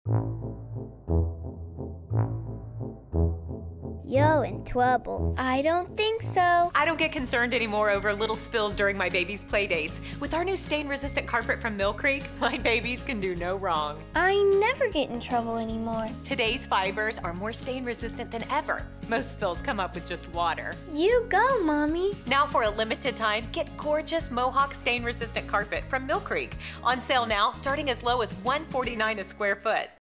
You're in trouble. I don't think so. I don't get concerned anymore over little spills during my baby's play dates. With our new stain-resistant carpet from Mill Creek, my babies can do no wrong. I never get in trouble anymore. Today's fibers are more stain-resistant than ever. Most spills come up with just water. You go, Mommy. Now for a limited time, get gorgeous Mohawk stain-resistant carpet from Mill Creek. On sale now, starting as low as $149 a square foot.